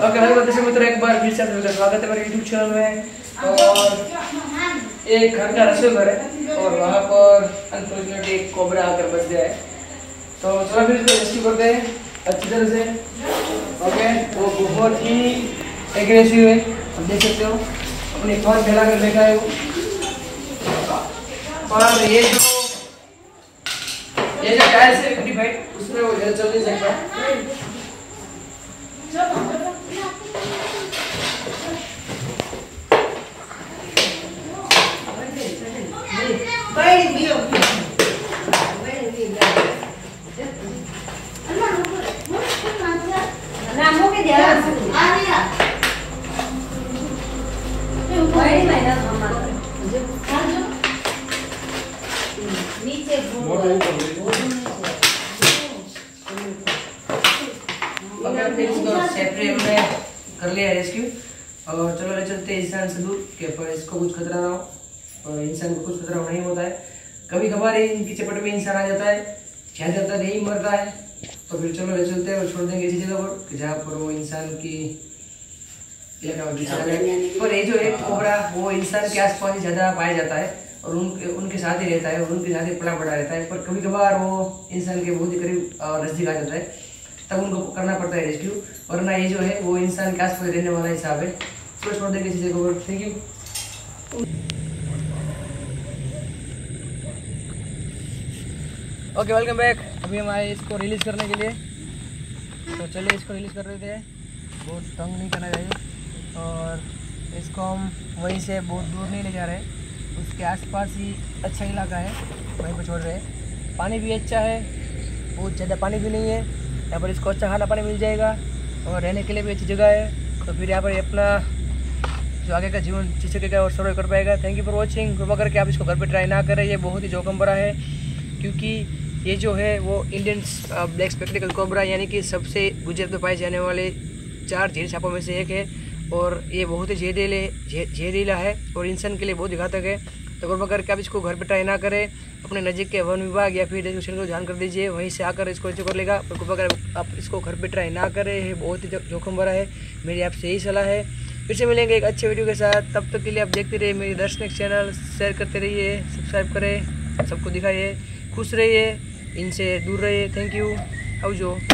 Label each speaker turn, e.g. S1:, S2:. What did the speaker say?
S1: Okay hello दर्शक मित्रों, एक बार फिर से आपका स्वागत है मेरे यूट्यूब चैनल में। और एक घर का रसोई घर है और वहाँ पर अनफॉर्चुनेटली एक कोबरा आकर बच गया है। तो चलो फिर इसको रेस्क्यू करते हैं अच्छी तरह से। ओके, वो बहुत ही एग्रेसिव है, आप देख सकते हो, अपनी फर फैला कर बैठा है वो। और ये जो टायर से डिवाइड उसमें वो चल नहीं सकता। कर लिया रेस्क्यू और चलो ले चलते हैं इंसान से दूर के पर इसको कुछ खतरा ना हो और इंसान को कुछ खतरा नहीं होता है। कभी कभार इनकी चपेट में इंसान आ जाता है, ज्यादा तक यही मरता है। तो फिर चलो ले चलते हैं और छोड़ देंगे ऐसी जगह पर जहाँ पर वो इंसान की पर ये जो एक कोबरा वो इंसान के आसपास ही ज्यादा पाया जाता है और उनके साथ ही रहता है और उनके साथ ही पला बड़ा रहता है। पर कभी कभार वो इंसान के बहुत ही करीब नजदीक आ जाता है, तब उनको करना पड़ता है रेस्क्यू। वरना ये जो है वो इंसान के आसपास रहने वाला हिसाब है। तो छोड़ देंगे किसी जगह पर। Thank you. Okay, welcome back. अभी हम आए इसको रिलीज़ करने के लिए, तो चलिए इसको रिलीज़ कर रहे थे। बहुत तंग नहीं करना चाहिए और इसको हम वहीं से बहुत दूर नहीं ले जा रहे, उसके आसपास ही अच्छा इलाका है, वहीं पर छोड़ रहे हैं। पानी भी अच्छा है, बहुत ज़्यादा पानी भी नहीं है। यहाँ पर इसको अच्छा खाना पानी मिल जाएगा और रहने के लिए भी अच्छी जगह है। तो फिर यहाँ पर अपना जो आगे का जीवन जी सकेगा और सर्वाइव कर पाएगा। Thank you for watching. कृपा करके आप इसको घर पे ट्राई ना करें, ये बहुत ही जोखिम भरा है, क्योंकि ये जो है वो इंडियन ब्लैक स्पेक्टिकल कोबरा यानी कि सबसे गुजरात में पाए जाने वाले 4 झील सांपों में से एक है और ये बहुत ही जहरीला है और इंसान के लिए बहुत ही घातक है। तो कृपा करके आप इसको घर पे ट्राई ना करें, अपने नज़दीक के वन विभाग या फिर डिस्क्रिप्शन को ध्यान कर दीजिए, वहीं से आकर इसको रेस्क्यू कर लेगा। और कृपा कर आप इसको घर पे ट्राई ना करें, ये बहुत ही जोखिम भरा है। मेरी आपसे यही सलाह है। फिर से मिलेंगे एक अच्छे वीडियो के साथ, तब तक के लिए आप देखते रहिए मेरी दर्शन चैनल, शेयर करते रहिए, सब्सक्राइब करें, सबको दिखाइए, खुश रहिए, इनसे दूर रहिए। Thank you. आओ जो